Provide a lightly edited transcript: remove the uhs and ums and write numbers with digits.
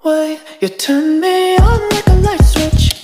way. You turn me on like a light switch.